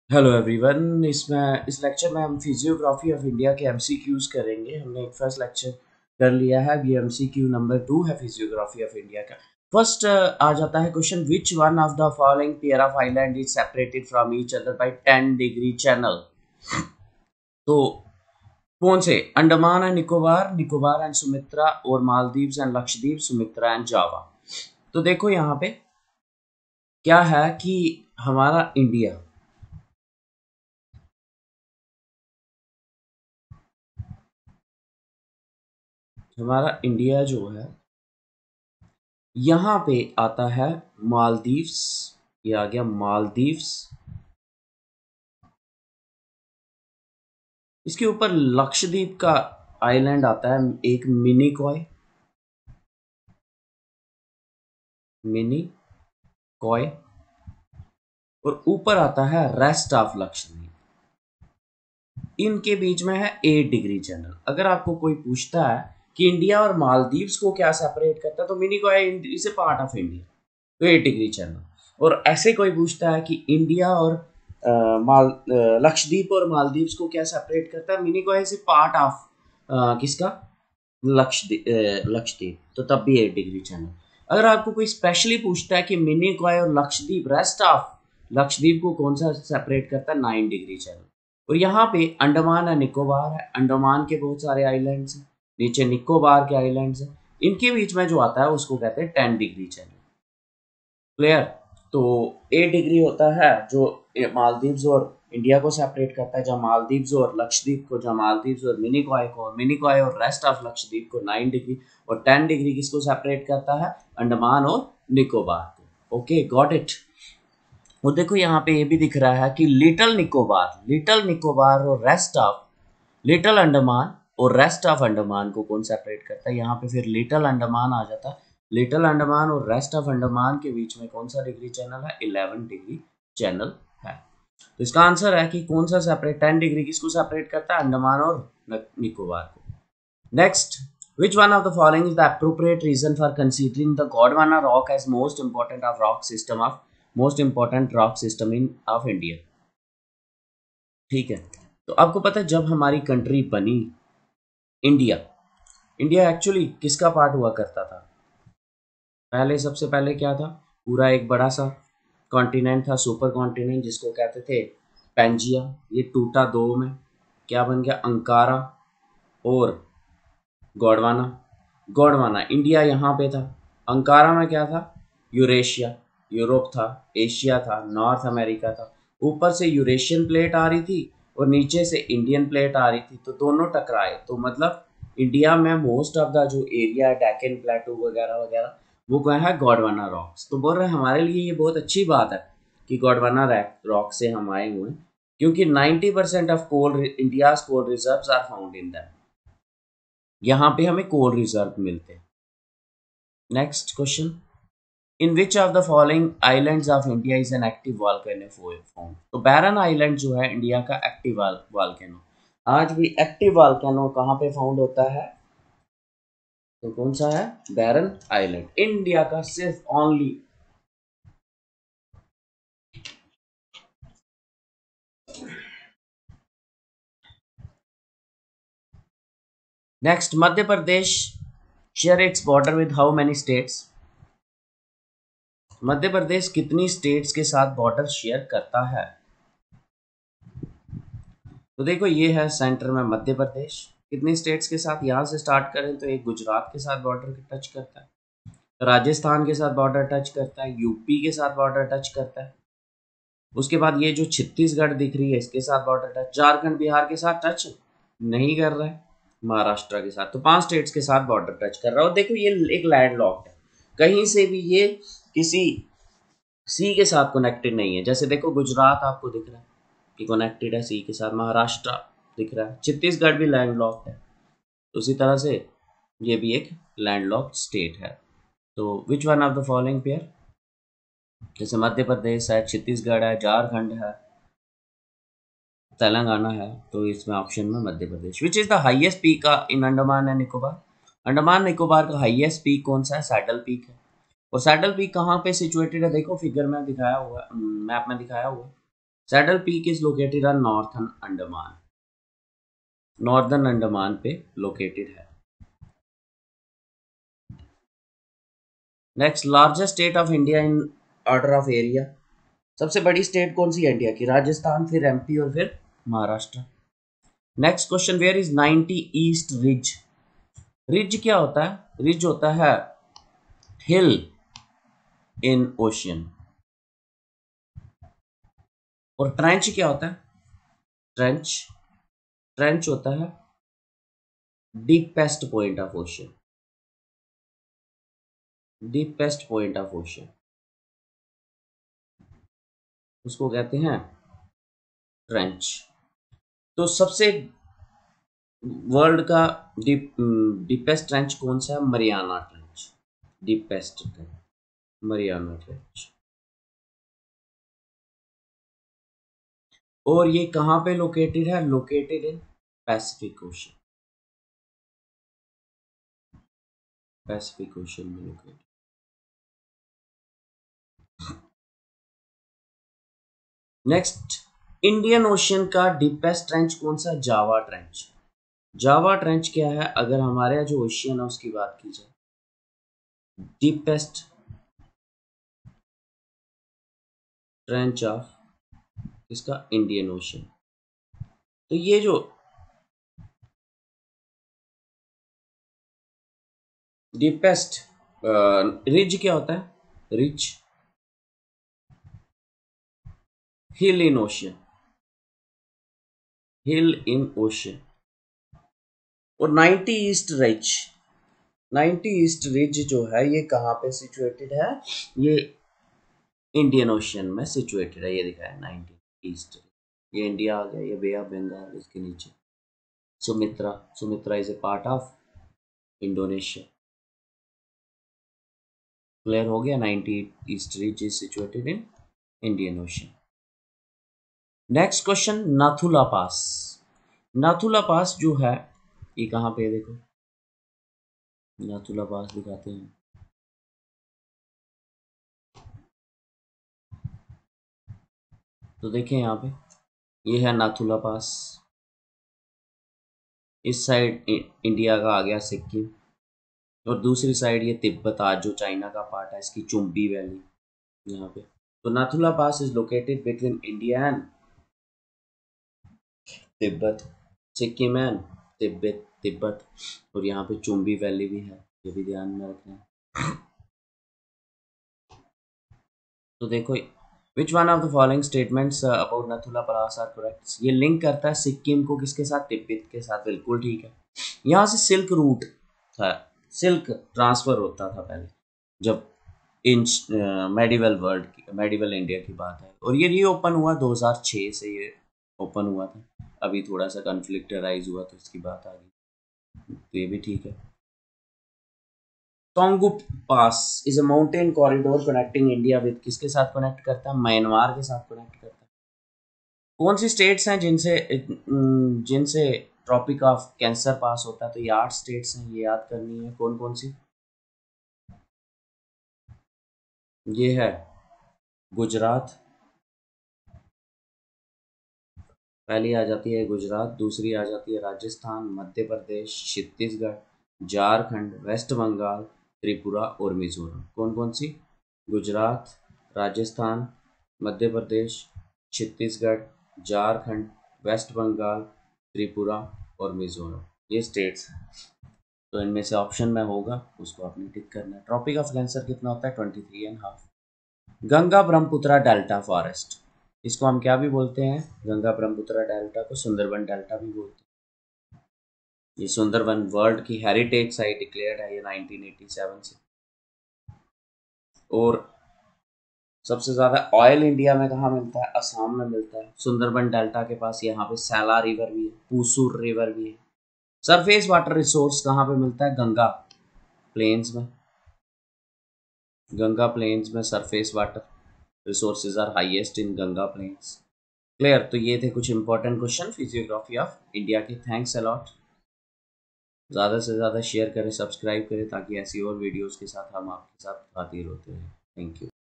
Hello everyone. इस lecture में हम फिजियोग्राफी ऑफ इंडिया के एमसीक्यूज करेंगे। हमने एक फर्स्ट लेक्चर कर लिया है, ये एमसीक्यू नंबर 2 है फिजियोग्राफी ऑफ इंडिया का। फर्स्ट आ जाता है question, which one of the following pair of island is separated from each other by 10 degree channel. तो कौन से? Andaman and Nicobar, Nicobar and Sumatra, और Maldives and Lakshadweep, Sumatra and Java. तो देखो यहाँ पे क्या है कि हमारा इंडिया, जो है यहाँ पे आता है मालदीव्स। ये आ गया मालदीव्स। इसके ऊपर लक्षद्वीप का आइलैंड आता है एक मिनी कॉय, और ऊपर आता है रेस्ट ऑफ लक्षद्वीप। इनके बीच में है 8 डिग्री चैनल। अगर आपको कोई पूछता है कि इंडिया और मालदीव्स को क्या सेपरेट करता है, तो Minicoy is a part of India, तो 8 डिग्री चैनल। और ऐसे कोई पूछता है कि इंडिया और लक्षद्वीप और मालदीव्स को क्या सेपरेट करता है, Minicoy is a part of किसका? लक्षद्वीप, तो तब भी 8 डिग्री चैनल। अगर आपको कोई स्पेशली पूछता है कि मिनी कॉय और लक्षद्वीप, रेस्ट ऑफ लक्षद्वीप को कौन सा सेपरेट करता है, 9 डिग्री चैनल। और यहाँ पे अंडमान और निकोबार है, अंडमान के बहुत सारे आइलैंड्स हैं, नीचे निकोबार के आइलैंड्स हैं, इनके बीच में जो आता है उसको कहते हैं 10 डिग्री चैनल। क्लियर? तो 8 डिग्री होता है जो मालदीव्स और इंडिया को सेपरेट करता है, जहाँ मालदीव्स और लक्षद्वीप को, जहाँ मालदीव्स और मिनी कॉय और रेस्ट ऑफ लक्षद्वीप को 9 डिग्री, और 10 डिग्री किसको सेपरेट करता है? अंडमान और निकोबार को। Okay, got it. और देखो यहाँ पे ये भी दिख रहा है कि लिटिल निकोबार और रेस्ट ऑफ लिटिल अंडमान और रेस्ट ऑफ अंडमान को कौन सेपरेट करता है? यहाँ पे फिर लिटिल अंडमान आ जाता है। लिटिल अंडमान और रेस्ट ऑफ अंडमान के बीच में कौन सा डिग्री चैनल है? 11 डिग्री चैनल है। तो इसका आंसर है कि कौन सा सेपरेट, 10 डिग्री किसको सेपरेट करता है? अंडमान और निकोबार को। Next, which one of the following is the appropriate reason for considering the Gondwana rock as most important rock system in of India? ठीक है, तो आपको पता है जब हमारी कंट्री बनी इंडिया, इंडिया एक्चुअली किसका पार्ट हुआ करता था? पहले, सबसे पहले क्या था? पूरा एक बड़ा सा कॉन्टिनेंट था, सुपर कॉन्टिनेंट, जिसको कहते थे पेंजिया। ये टूटा दो में, क्या बन गया? अंकारा और गोंडवाना। गोंडवाना इंडिया यहाँ पे था। अंकारा में क्या था? यूरेशिया, यूरोप था। एशिया था, नॉर्थ अमेरिका था। ऊपर से यूरेशियन प्लेट आ रही थी और नीचे से इंडियन प्लेट आ रही थी, तो दोनों टकराए। तो मतलब इंडिया में मोस्ट ऑफ द जो एरिया, डेक्कन प्लेटू वगैरह वगैरह, वो क्या है? गोंडवाना रॉक्स। तो बोल रहे हैं हमारे लिए ये बहुत अच्छी बात है कि गोंडवाना रॉक से हम आए हुए हैं, क्योंकि 90% of coal, India's coal reserves are found in that. यहाँ पे हमें कोल रिजर्व मिलते हैं। Next question, in which of the following islands of India is an active volcano found? तो बैरन आइलैंड जो है इंडिया का एक्टिव वॉल्केनो, आज भी एक्टिव वॉल्केनो कहाँ पे फाउंड होता है? तो कौन सा है? बैरन आइलैंड, इंडिया का सिर्फ only. Next, Madhya Pradesh share its border with how many states? Madhya Pradesh कितनी स्टेट्स के साथ बॉर्डर शेयर करता है? तो देखो ये है सेंटर में मध्य प्रदेश, कितनी स्टेट्स के साथ? यहाँ से स्टार्ट करें तो एक गुजरात के साथ बॉर्डर टच करता है, राजस्थान के साथ बॉर्डर टच करता है, यूपी के साथ बॉर्डर टच करता है। उसके बाद ये जो छत्तीसगढ़ दिख रही है इसके साथ बॉर्डर टच, झारखंड बिहार के साथ टच नहीं कर रहा है, महाराष्ट्र के साथ। तो 5 स्टेट्स के साथ बॉर्डर टच कर रहा है। और देखो ये एक लैंड लॉक्ड है, कहीं से भी ये किसी सी के साथ कनेक्टेड नहीं है। जैसे देखो गुजरात आपको दिख रहा है कि कनेक्टेड है सी के साथ, महाराष्ट्र दिख रहा है, छत्तीसगढ़ भी लैंड लॉक्ड है, उसी तरह से ये भी एक लैंड लॉक्ड स्टेट है। तो which one of the following pair? जैसे मध्य प्रदेश है, छत्तीसगढ़ है, झारखंड है, तेलंगाना है, तो इसमें ऑप्शन में Madhya Pradesh. Which is the highest peak in Andaman and Nicobar? Andaman Nicobar का हाईएस्ट पीक कौन सा है? सैडल पीक है। और सैडल पीक कहाँ पे सिचुएटेड है? देखो फिगर में दिखाया हुआ है, मैप में दिखाया हुआ है। Saddle peak is located on northern Andaman पे लोकेटेड है। Next, largest state of India in order of area. सबसे बड़ी स्टेट कौन सी है इंडिया की? राजस्थान, फिर एमपी और फिर Maharashtra. Next question, where is 90 east ridge. Ridge क्या होता है? रिज होता है हिल इन ओशियन। और ट्रेंच क्या होता है? ट्रेंच ट्रेंच होता है deepest point of ocean. Deepest point of ocean उसको कहते हैं ट्रेंच। तो सबसे वर्ल्ड का डीपेस्ट ट्रेंच कौन सा है? Mariana trench. Deepest trench Mariana trench. और ये कहां पे लोकेटेड है? Located in Pacific ocean. Pacific ocean में लोकेटेड। नेक्स्ट, इंडियन ओशन का डीपेस्ट ट्रेंच कौन सा? Java trench. जावा ट्रेंच क्या है? अगर हमारे यहाँ जो ओशियन है उसकी बात की जाए, डीपेस्ट ट्रेंच ऑफ इसका इंडियन ओशन। तो ये जो डीपेस्ट रिज क्या होता है? Ridge hill in ocean. Hill in ocean. और 90 ईस्ट रिज जो है ये कहाँ पे सिचुएटेड है? ये इंडियन ओशियन में सिचुएटेड है। ये दिखा है 90 ईस्ट। ये इंडिया आ गया, ये बे ऑफ बंगाल इसके नीचे। Sumatra is a part of Indonesia. Clear हो गया? 90 east ridge is situated in Indian ocean. Next question, Nathula pass. Nathula pass जो है ये कहाँ पे है? देखो नाथुला पास दिखाते हैं। तो देखें यहाँ पे ये है नाथुला पास। इस साइड इंडिया का आ गया सिक्किम, और दूसरी साइड ये तिब्बत आज जो चाइना का पार्ट है, इसकी चुम्बी वैली यहाँ पे। तो Nathula pass is located between India and Tibet, Sikkim and Tibet. और यहाँ पे चुम्बी वैली भी है, ये भी ध्यान में रखना। तो देखो, which one of the following statements about Nathula pass are correct. ये लिंक करता है सिक्किम को किसके साथ? तिब्बत के साथ। बिल्कुल ठीक है। यहाँ से सिल्क रूट था, सिल्क ट्रांसफर होता था पहले, जब इन मेडिवल इंडिया की बात है। और ये रीओपन हुआ 2006 से, ये ओपन हुआ था। अभी थोड़ा सा कन्फ्लिक्ट राइज हुआ तो इसकी बात आ गई, तो ये भी ठीक है। टोंगुप pass is a mountain corridor connecting India with, किसके साथ कनेक्ट करता है? म्यांमार के साथ कनेक्ट करता है। कौन सी स्टेट्स हैं जिनसे जिनसे ट्रॉपिक ऑफ कैंसर पास होता है? तो ये 8 स्टेट्स हैं, ये याद करनी है। कौन कौन सी? ये है गुजरात, पहली आ जाती है गुजरात, दूसरी आ जाती है राजस्थान, मध्य प्रदेश, छत्तीसगढ़, झारखंड, वेस्ट बंगाल, त्रिपुरा और मिजोरम। कौन कौन सी? गुजरात, राजस्थान, मध्य प्रदेश, छत्तीसगढ़, झारखंड, वेस्ट बंगाल, त्रिपुरा और मिजोरम, ये स्टेट्स हैं। तो इनमें से ऑप्शन में होगा उसको आपने टिक करना है। ट्रॉपिक ऑफ कैंसर कितना होता है? 23.5। गंगा ब्रह्मपुत्रा डेल्टा फॉरेस्ट, इसको हम क्या भी बोलते हैं? गंगा ब्रह्मपुत्रा डेल्टा को सुंदरबन डेल्टा भी बोलते हैं। ये सुंदरबन वर्ल्ड की हेरिटेज साइट डिक्लेयर्ड है ये 1987 से। और सबसे ज़्यादा ऑयल इंडिया में कहाँ मिलता है? असम में मिलता है, सुंदरबन डेल्टा के पास। यहाँ पे सैला रिवर भी है, पूसूर रिवर भी है। सरफेस वाटर रिसोर्स कहाँ पे मिलता है? गंगा प्लेन्स में। गंगा प्लेन्स में surface water resources are highest in Ganga plains. Clear? तो ये थे कुछ important question physiography of India के। Thanks a lot. ज़्यादा से ज़्यादा शेयर करें, सब्सक्राइब करें, ताकि ऐसी और वीडियोस के साथ हम आपके साथ हाजिर होते हैं। Thank you.